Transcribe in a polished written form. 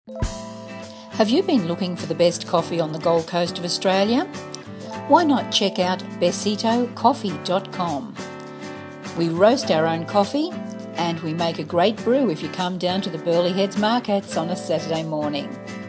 Have you been looking for the best coffee on the Gold Coast of Australia? Why not check out besitocoffee.com. We roast our own coffee and we make a great brew if you come down to the Burleigh Heads Markets on a Saturday morning.